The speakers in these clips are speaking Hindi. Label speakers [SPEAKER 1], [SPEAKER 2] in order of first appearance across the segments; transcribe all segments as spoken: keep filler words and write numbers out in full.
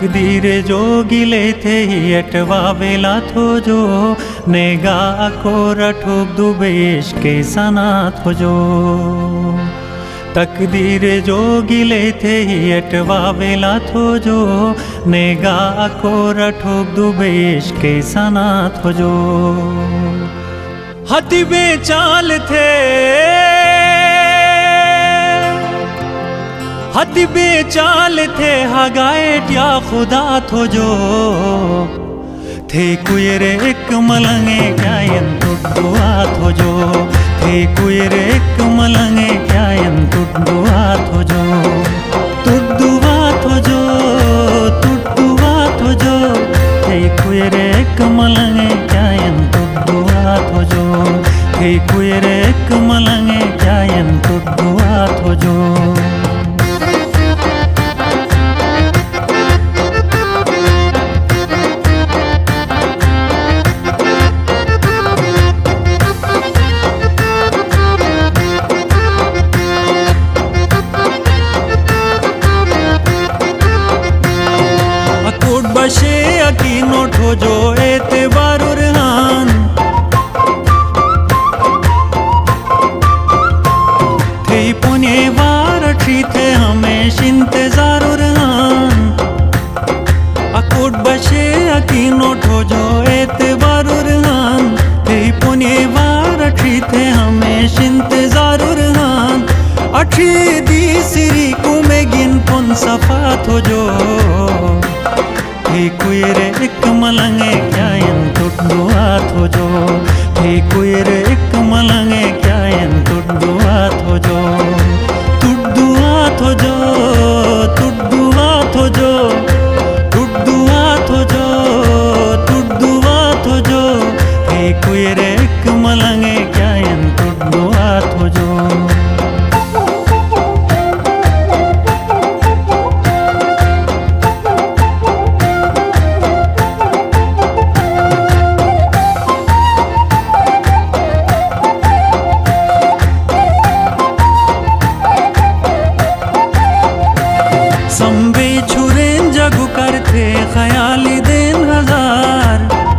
[SPEAKER 1] तकदीर जो गिले थे ही अटवा वेला थो जो नेगा को रठोक दुबेश के सनात हो जो तकदीर जो गिले थे ही अटवा वेला थो जो नेगा को रठोक दुबेश के सनात हो जो हती बेचाल थे हती बेचाल थे हगाएट या खुदा थो जो थे कुयरे एक मलंगे क्यायन दुआ थो जो थे कुयरे एक मलंगे क्यायन दुआ थो जो दुआ थो जो दुआ थो जो थे कुयरे एक मलंगे क्यायन दुआ थो जो थे कुयरे एक मलंगे क्यायन दुआ थो जो बशे अकीनो ठो जो एतबारुर हान थे पुने वार ठी थे हमेश इंतजारुर हान अकोट बशे अकीनो ठो जो एतबारुर हान थे पुने वार ठी थे हमेश इंतजारुर हान अठी दी सिरी कुमे गिन पुन सफा थो जो थे कुयरे एक मलंगे क्यायन दुआ थो जो थे कुयरे एक मलंगे क्यायन दुआ थो जो दुआ थो जो दुआ थो जो दुआ थो जो दुआ थो जो थे कुयरे एक मलंगे क्यायन दुआ थो जो संबे छुरेन जगु करते ख्याली दिन हजार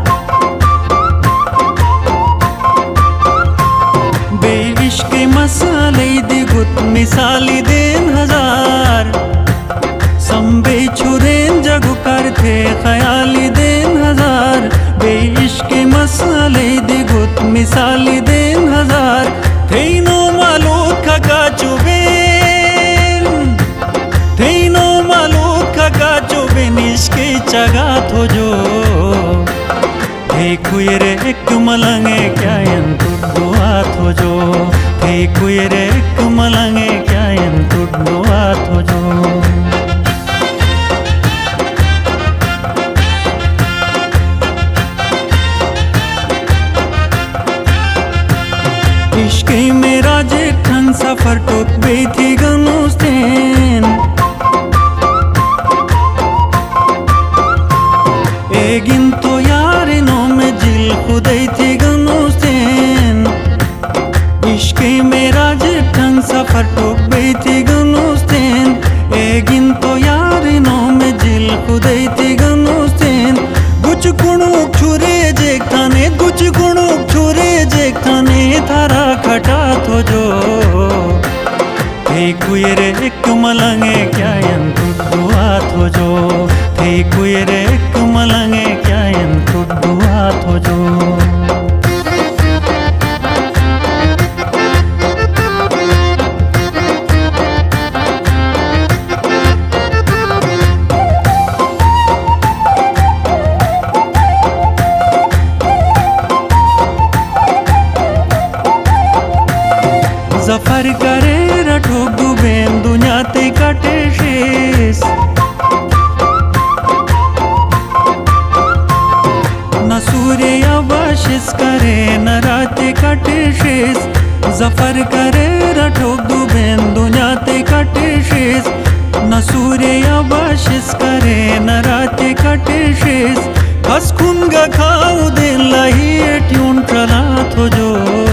[SPEAKER 1] बे इश्क मसाले दिगुत मिसाली दिन हजार संबे छुरेन जगु करते ख्याली दिन हजार बे इश्क मसाले दिगुत मिसाली दिन हजार थेनो मालूक का चुबे थेनो मालूक का जो बेनिश्के चगा थो जो थे कुयरे एक मलंगे क्यायन दुआ थो जो थे कुयरे एक मलंगे क्यायन दुआ थो जो इश्के मेरा जेठन सफर टोक बेथी गनुस्तेन एगिन तो यारिनो में जिल खुदै थी गनुस्तेन इश्के मेरा जेठन सफर टोक बेथी गनुस्तेन एगिन तो यारिनो में जिल खुदै थी गनुस्तेन गुच गुणुक छुरे जेक थाने गुच गुणुक छुरे जेक थाने थारा खटा थो जो थे कुयरे एक मलंगे क्यायन दुआ थो जो थे कुयरे एक मलंगे क्यायन दुआ थो जो जफर करे रठोक दुबेन दुनिया ते कटे शेष न सूर्य अवशिष करे न राते कटे शेष जफर करे रठोक दुबेन दुनिया ते कटे शेष न सूर्य अवशिष करे न राते कटे शेष हस खुन गा खाऊ दिन लही ट्यून चला थो जो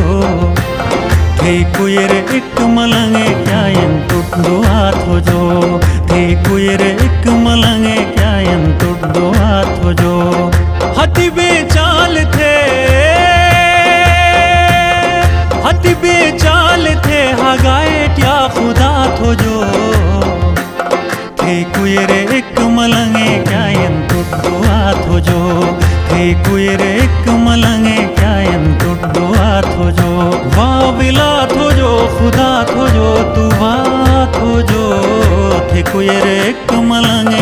[SPEAKER 1] थे कुयरे एक मलंगे क्यायन दुआ थो जो थे कुयरे एक मलंगे क्यायन कुयरे एक मलंगे क्या दुआ थो जो वाविला थो जो खुदा थो जो तू बात हो जो थे कुयरे एक मलंगे